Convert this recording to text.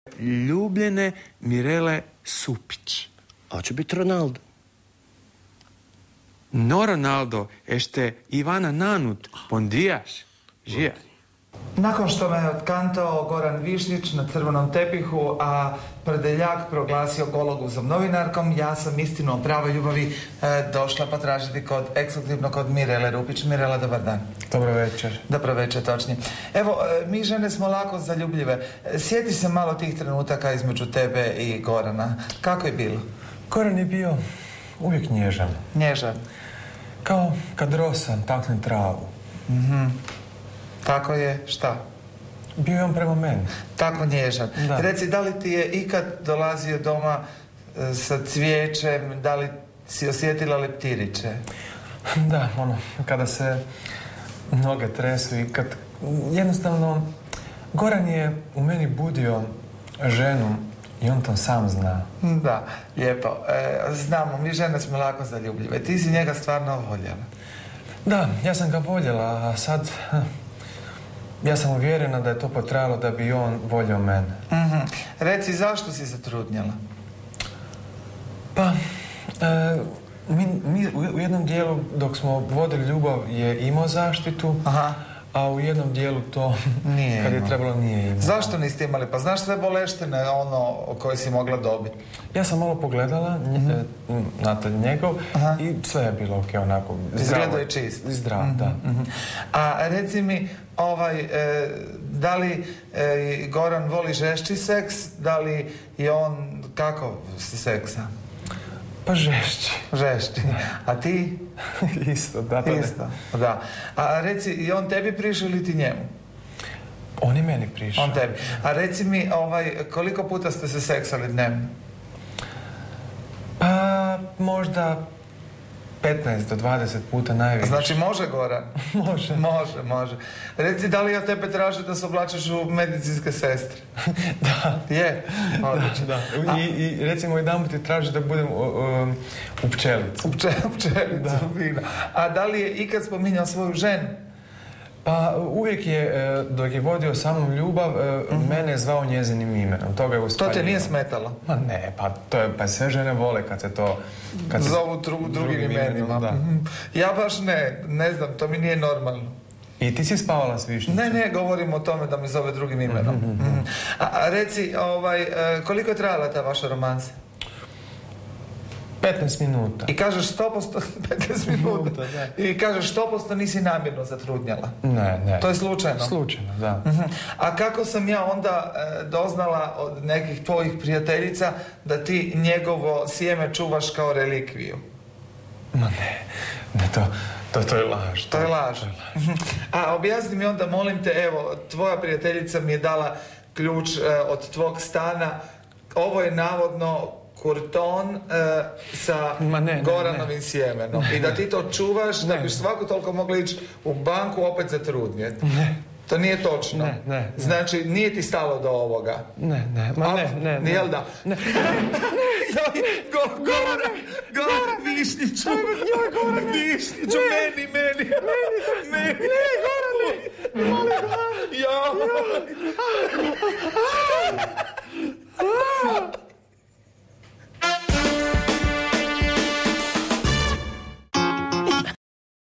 Ljubljene Mirele Supić. A će biti Ronaldo. No Ronaldo, ešte Ivana Nanut, pondijaš, žija. Nakon što me je otkantao Goran Višnjić na crvenom tepihu, a Prdeljak proglasio gologuzom novinarkom, ja sam istinu o pravoj ljubavi došla potražiti ekskluzivno kod Mirele Rupić. Mirela, dobar dan. Dobro večer. Dobro večer, točnije. Evo, mi žene smo lako zaljubljive. Sjeti se malo tih trenutaka između tebe i Gorana. Kako je bilo? Goran je bio uvijek nježan. Nježan? Kao kad rosa takne travu. Tako je, šta? Bio je on prema meni. Tako nježan. Da. Reci, da li ti je ikad dolazio doma sa cvijećem, da li si osjetila leptiriće? Da, kada se noge tresu i kad jednostavno Goran je u meni budio ženu i on to sam zna. Da, lijepo. Znamo, mi žene smo lako zaljubljive. Ti si njega stvarno voljela. Da, ja sam ga voljela, a sad ja sam uvjerena da je to potrajalo da bi on volio mene. Reci, zašto si zatrudnjela? Pa, mi u jednom dijelu dok smo vodili ljubav je imao zaštitu, a u jednom dijelu to nije kad je trebalo nije imao. Zašto niste imali? Pa znaš sve boleštine koje si mogla dobiti? Ja sam malo pogledala na njegov i sve je bilo ok, onako. Izgledao je čist. Zdrav, da. A reci mi, da li Goran voli žešći seks? Da li je on kako seksa? Pa žešći. Žešći. A ti? Isto, da. Isto, da. A reci, i on tebi prišao ili ti njemu? On je meni prišao. On tebi. A reci mi, koliko puta ste se seksali dnevno? Pa, možda 15 do 20 puta najviše. Znači može, Goran? Može. Može. Reci, da li ja tebe tražim da se oblačiš u medicinske sestre? Da. Je? Odlično. Da. I recimo jedan put ti traži da budem u pčelicu. U pčelicu, fino. A da li je ikad spominjao svoju ženu? Pa uvijek je, dok je vodio sa mnom ljubav, mene je zvao njezinim imenom. To te nije smetalo? Ma ne, pa sve žene vole kad se to... Zovu drugim imenima. Da. Ja baš ne znam, to mi nije normalno. I ti si spavala s Višnjicom? Ne, govorim o tome da mi zove drugim imenom. A reci, koliko je trajala ta vaša romansa? 15 minuta. I kažeš 100%, 15 minuta. I kažeš 100% nisi namjerno zatrudnjala. Ne. To je slučajno? Slučajno, da. A kako sam ja onda doznala od nekih tvojih prijateljica da ti njegovo sjeme čuvaš kao relikviju? Ma ne, to je laž. To je laž. A objasni mi onda, molim te, evo, tvoja prijateljica mi je dala ključ od tvog stana. Ovo je navodno kurton sa Goranovim sjemenom. I da ti to čuvaš, da biš svako toliko mogla ići u banku opet zatrudnjeti. To nije točno. Ne. Znači, nije ti stalo do ovoga. Ne. Jel da? Ne. Goran, Višnjiću. Višnjiću, meni. Ne, Gorane.